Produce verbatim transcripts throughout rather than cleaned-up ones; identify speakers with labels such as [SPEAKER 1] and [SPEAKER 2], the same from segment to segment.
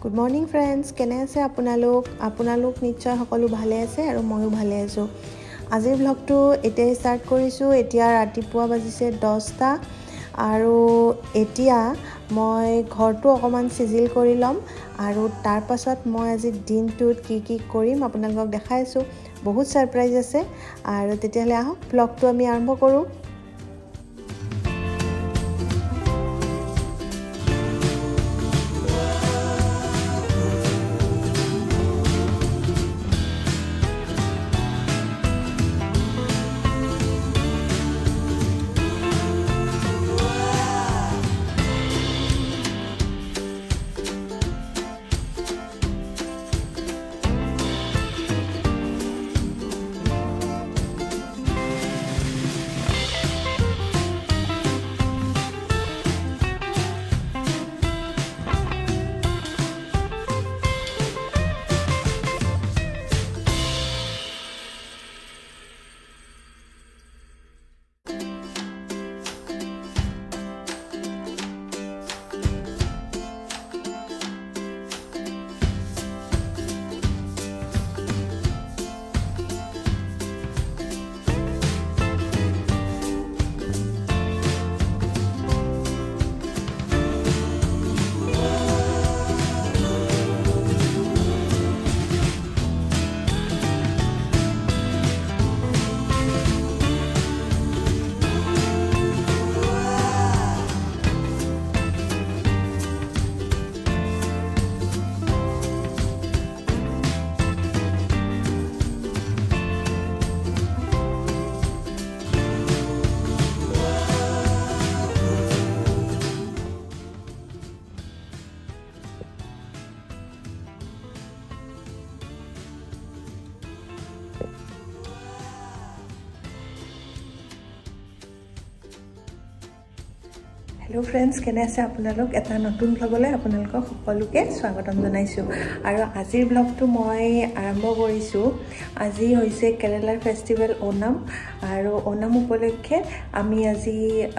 [SPEAKER 1] Good morning friends, কেনে আছে আপোনালোক আপোনালোক নিশ্চয় সকলো ভালে আছে আৰু ময়ো ভালে আছোঁ। আজিৰ ব্লগটো এতিয়া ষ্টাৰ্ট কৰিছোঁ। এতিয়া ৰাতিপুৱা বাজিছে দহটা আৰু এতিয়া মই ঘৰটো অকণমান চিজিল কৰি ল'ম আৰু তাৰ পাছত মই আজি দিনটোত কি কি কৰিম আপোনালোকক দেখাইছোঁ। বহুত ছাৰপ্ৰাইজ আছে আৰু তেতিয়াহ'লে আহক ব্লগটো আমি আৰম্ভ কৰোঁ। হেল্ল' ফ্ৰেণ্ডছ, কেনে আছে আপোনালোক? এটা নতুন ব্লগলৈ আপোনালোকক সকলোকে স্বাগতম জনাইছোঁ। আৰু আজিৰ ব্লগটো মই আৰম্ভ কৰিছোঁ। আজি হৈছে কেৰেলাৰ ফেষ্টিভেল ওনাম আৰু ওনাম উপলক্ষে আমি আজি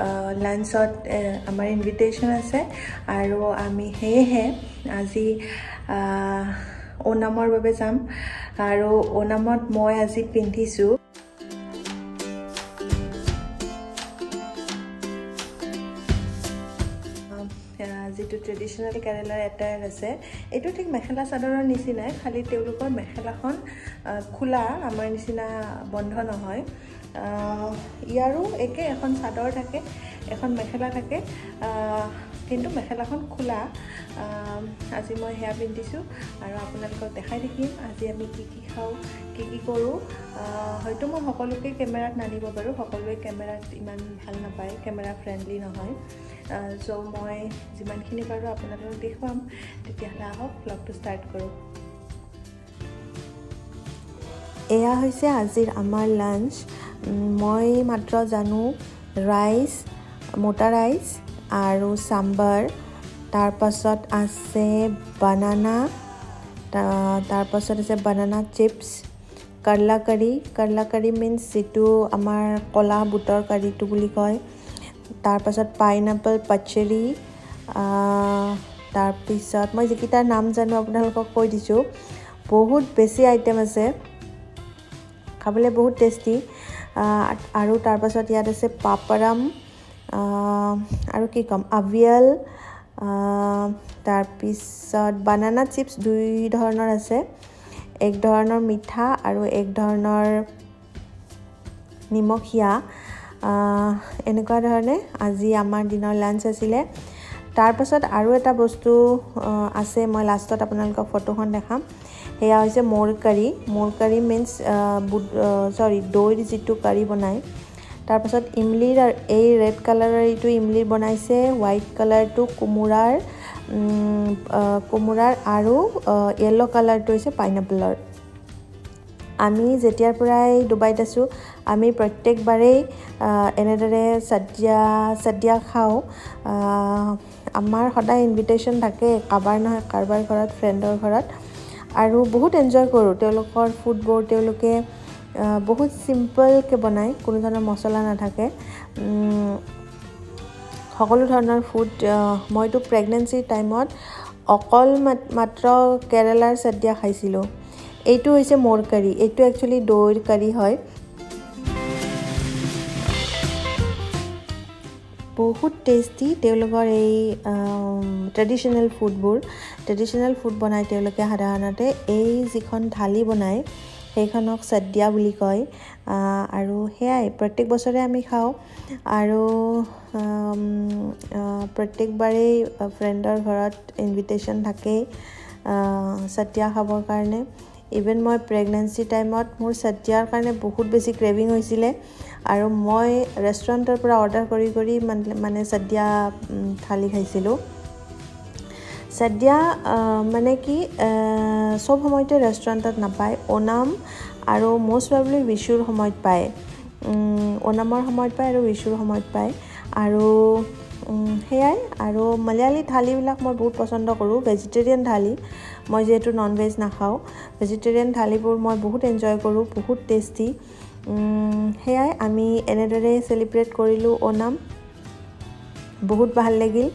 [SPEAKER 1] লাঞ্চত আমাৰ ইনভিটেশ্যন আছে আৰু আমি সেয়েহে আজি ওনামৰ বাবে যাম। আৰু ওনামত মই আজি পিন্ধিছোঁ যিটো ট্ৰেডিশ্যনেল কেৰেলাৰ এটায়াৰ আছে। এইটো ঠিক মেখেলা চাদৰৰ নিচিনাই, খালি তেওঁলোকৰ মেখেলাখন খোলা, আমাৰ নিচিনা বন্ধ নহয়। ইয়াৰো একে, এখন চাদৰ থাকে, এখন মেখেলা থাকে, কিন্তু মেখেলাখন খোলা। আজি মই সেয়া পিন্ধিছোঁ আৰু আপোনালোকক দেখাই থাকিম আজি আমি কি কি খাওঁ, কি কি কৰোঁ। হয়তো মই সকলোকে কেমেৰাত নানিব পাৰোঁ, সকলোৱে কেমেৰাত ইমান ভাল নাপায়, কেমেৰা ফ্ৰেণ্ডলি নহয়। চ' মই যিমানখিনি পাৰোঁ আপোনালোকক দেখুৱাম। তেতিয়াহ'লে আহক ব্লগটো ষ্টাৰ্ট কৰোঁ। এয়া হৈছে আজিৰ আমাৰ লাঞ্চ। মই মাত্ৰ জানো ৰাইচ, মোটা ৰাইচ আৰু চাম্বাৰ, তাৰপাছত আছে বানানা, তাৰপাছত আছে বানানা চিপছ, কৰলা কাৰী। কৰলা কাৰী মিন্স যিটো আমাৰ কলা বুটৰ কাৰীটো বুলি কয়। তাৰপাছত পাইনাপল পাচেৰি, তাৰপিছত মই যিকেইটাৰ নাম জানো আপোনালোকক কৈ দিছোঁ। বহুত বেছি আইটেম আছে, খাবলৈ বহুত টেষ্টি। আৰু তাৰপাছত ইয়াত আছে পাপৰাম, আৰু কি ক'ম, আভিয়েল, তাৰপিছত বানানা চিপছ দুই ধৰণৰ আছে, এক ধৰণৰ মিঠা আৰু এক ধৰণৰ নিমখীয়া। এনেকুৱা ধৰণে আজি আমাৰ দিনৰ লাঞ্চ আছিলে। তাৰপাছত আৰু এটা বস্তু আছে, মই লাষ্টত আপোনালোকক ফটোখন দেখাম। সেয়া হৈছে মোৰ কাৰী। মোৰ কাৰী মিন্স চৰি দৈৰ যিটো কাৰী বনায়। তাৰপাছত ইমলিৰ, এই ৰেড কালাৰৰ এইটো ইমলিৰ বনাইছে, হোৱাইট কালাৰটো কোমোৰাৰ কোমোৰাৰ আৰু য়েল্ল' কালাৰটো হৈছে পাইনাপলৰ। আমি যেতিয়াৰ পৰাই ডুবাইত আছোঁ আমি প্ৰত্যেকবাৰেই এনেদৰে সদ্যা সদ্যা খাওঁ। আমাৰ সদায় ইনভিটেশ্যন থাকে, কাৰোবাৰ নহয় কাৰোবাৰ ঘৰত, ফ্ৰেণ্ডৰ ঘৰত, আৰু বহুত এনজয় কৰোঁ তেওঁলোকৰ ফুডবোৰ। তেওঁলোকে বহুত চিম্পলকৈ বনায়, কোনো ধৰণৰ মছলা নাথাকে। সকলো ধৰণৰ ফুড মইতো প্ৰেগনেন্সি টাইমত অকল মাত্ৰ কেৰেলাৰ সদ্যা খাইছিলোঁ এইটো হৈছে মোৰ কাৰি এইটো একচুয়ালি দৈৰ কাৰি হয় বহুত টেস্টি তেওঁলোকৰ এই ট্ৰেডিশনাল ফুডবোৰ ট্ৰেডিশনাল ফুড বনাই তেওঁলোকে সাধাৰণতে এই যিখন থালি বনাই সেইখনক সদ্যা বুলি কয় আৰু হেয়াই প্ৰত্যেক বছৰে আমি খাওঁ আৰু প্ৰত্যেকবাৰে ফ্ৰেণ্ডৰ ঘৰত ইনভিটেশন থাকে সদ্যা খাবৰ কাৰণে ইভেন মই প্ৰেগনেন্সি টাইমত মোৰ সদ্যাৰ কাৰণে বহুত বেছি ক্ৰেভিং হৈছিল আৰু মই ৰেষ্টুৰেণ্টৰ পৰা অৰ্ডাৰ কৰি কৰি মানে সদ্যা থালি খাইছিলোঁ সদ্যা মানে কি সব সময়তে ৰেষ্টুৰেণ্টত নাপায় ওনাম আৰু মোষ্ট প্ৰবলি বিশুৰ সময়ত পায় ওনামৰ সময়ত পায় আৰু বিশুৰ সময়ত পায় আৰু হেয়াই আৰু মালায়ালী থালিবিলাক মই বহুত পছন্দ কৰোঁ ভেজিটেৰিয়ান থালি মই যেহেতু নন ভেজ নাখাওঁ ভেজিটেৰিয়ান থালিবোৰ মই বহুত এনজয় কৰোঁ বহুত টেষ্টি হেয়াই আমি এনেদৰে সেলিব্ৰেট কৰিলোঁ ওনাম বহুত ভাল লাগিল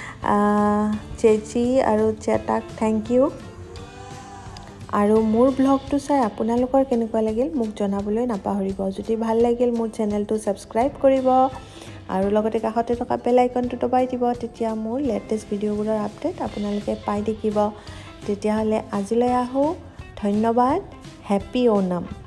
[SPEAKER 1] চেচি আৰু চেটাক থ্যাংক ইউ আৰু মোৰ ব্লগটো চাই আপোনালোকৰ কেনেকুৱা লাগিল মোক জনাবলৈ নাপাহৰিব যদি ভাল লাগিল মোৰ চেনেলটো সাবস্ক্ৰাইব কৰিব আৰু লগতে কাষতে থকা বেল আইকনটো দবাই দিব তেতিয়া মোৰ লেটেষ্ট ভিডিঅ'বোৰৰ আপডেট আপোনালোকে পাই থাকিব তেতিয়া হলে আজিলৈ আহো ধন্যবাদ হ্যাপি ওনাম